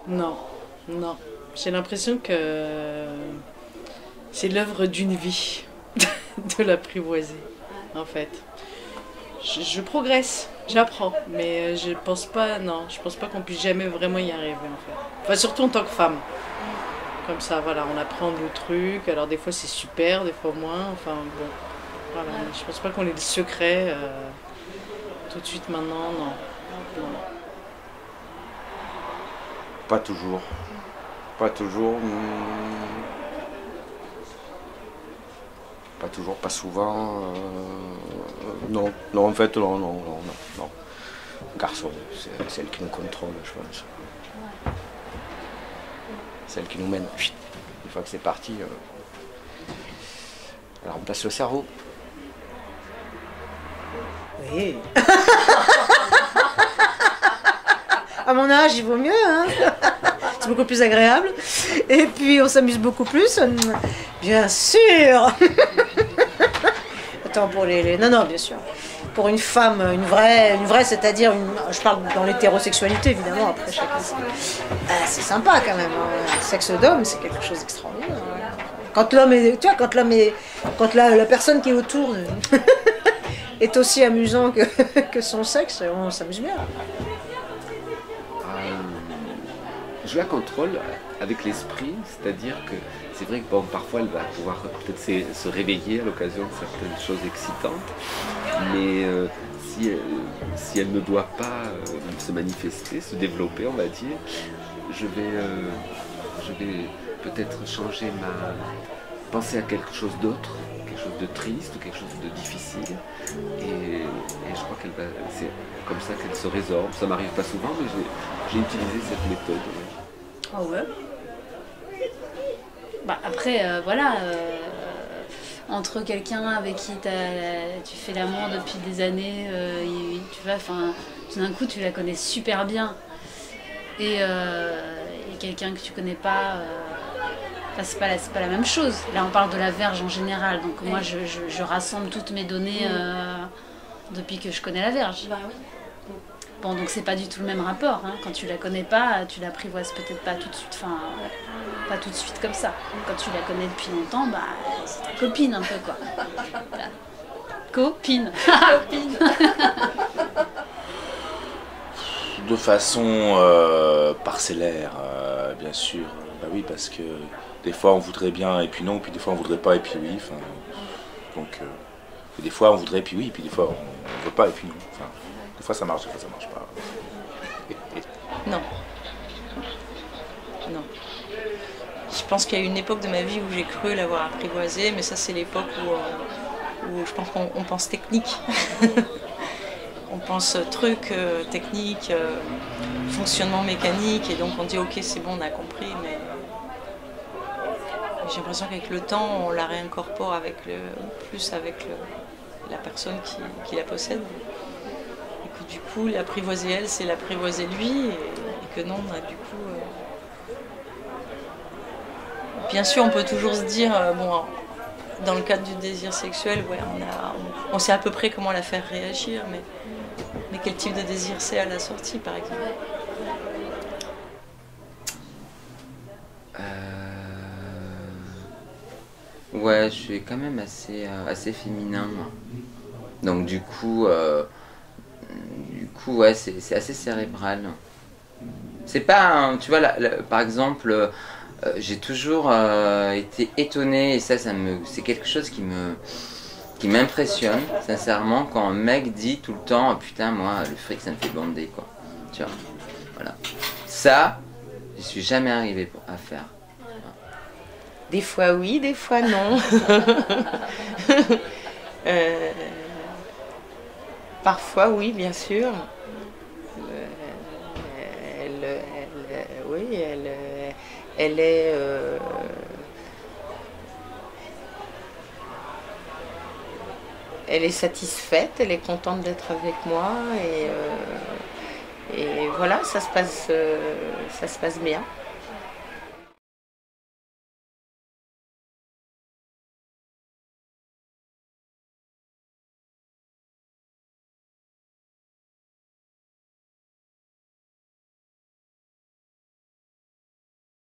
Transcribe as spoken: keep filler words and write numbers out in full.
Non, non. J'ai l'impression que c'est l'œuvre d'une vie de l'apprivoiser, en fait. Je, je progresse, j'apprends, mais je pense pas, non, je pense pas qu'on puisse jamais vraiment y arriver, en fait. Enfin, surtout en tant que femme. Comme ça, voilà, on apprend des trucs. Alors des fois c'est super, des fois moins. Enfin bon, voilà. Je pense pas qu'on ait le secret euh, tout de suite maintenant, non. non. Pas toujours. Pas toujours. hmm, Pas toujours, pas souvent. euh, Non, non, en fait, non, non, non, non. non. Garçon, c'est celle qui nous contrôle, je pense. Celle qui nous mène. Chut. Une fois que c'est parti, euh, elle remplace le cerveau. Oui. À mon âge, il vaut mieux, hein. C'est beaucoup plus agréable. Et puis, on s'amuse beaucoup plus. Bien sûr. Attends, pour les, les... Non, non, bien sûr. Pour une femme, une vraie, une vraie, c'est-à-dire, une... je parle dans l'hétérosexualité, évidemment, après chacun. Ah, c'est sympa, quand même. Le sexe d'homme, c'est quelque chose d'extraordinaire. Quand l'homme est... Tu vois, quand l'homme est... Quand la, la personne qui est autour est aussi amusant que, que son sexe, on s'amuse bien. Je la contrôle avec l'esprit, c'est-à-dire que c'est vrai que bon, parfois elle va pouvoir peut-être se, se réveiller à l'occasion de certaines choses excitantes, mais euh, si, elle, si elle ne doit pas euh, se manifester, se développer, on va dire, je vais, euh, je vais peut-être changer ma... penser à quelque chose d'autre, quelque chose de triste ou quelque chose de difficile, et, et je crois qu'elle va... c'est comme ça qu'elle se résorbe. Ça m'arrive pas souvent, mais j'ai utilisé cette méthode. Ouais. Ah ouais. Bah après, euh, voilà, euh, entre quelqu'un avec qui tu fais l'amour depuis des années, euh, et, tu vois, enfin, tout d'un coup tu la connais super bien, et, euh, et quelqu'un que tu connais pas, euh, c'est pas, la, pas la même chose. Là on parle de la verge en général, donc moi je, je, je rassemble toutes mes données euh, depuis que je connais la verge. Bah oui. Bon, donc c'est pas du tout le même rapport, hein. Quand tu la connais pas, tu l'apprivoises peut-être pas tout de suite, enfin, pas tout de suite comme ça. Quand tu la connais depuis longtemps, bah, c'est ta copine un peu, quoi. Voilà. Copine. Copine. De façon euh, parcellaire, euh, bien sûr. Bah oui, parce que des fois on voudrait bien et puis non, puis des fois on voudrait pas et puis oui. Enfin, donc, euh, des fois on voudrait et puis oui, et puis des fois on, on veut pas et puis non. Enfin, des fois ça marche, des fois ça marche pas. Non. Non. Je pense qu'il y a eu une époque de ma vie où j'ai cru l'avoir apprivoisé, mais ça c'est l'époque où, euh, où je pense qu'on on pense technique. On pense truc, euh, technique, euh, fonctionnement mécanique, et donc on dit ok c'est bon, on a compris, mais j'ai l'impression qu'avec le temps on la réincorpore avec le, plus avec le, la personne qui, qui la possède. Et que du coup l'apprivoiser elle, c'est l'apprivoiser lui, et, et que non, bah, du coup... Euh... Bien sûr on peut toujours se dire, euh, bon, dans le cadre du désir sexuel, ouais, on, a, on, on sait à peu près comment la faire réagir, mais... Mais quel type de désir c'est à la sortie, par exemple? euh... Ouais, je suis quand même assez, euh, assez féminin, moi. Donc du coup, euh... du coup, ouais, c'est assez cérébral. C'est pas, un, tu vois, la, la, par exemple, euh, j'ai toujours euh, été étonnée, et ça, ça me, c'est quelque chose qui me... qui m'impressionne, sincèrement, quand un mec dit tout le temps oh, putain, moi, le fric, ça me fait bander, quoi. Tu vois, voilà. Ça, je suis jamais arrivé pour, à faire. Voilà. Des fois oui, des fois non. euh, parfois oui, bien sûr. Euh, elle, elle, oui, elle, elle est... Euh, Elle est satisfaite, elle est contente d'être avec moi, et, euh, et voilà, ça se passe, euh, ça se passe bien.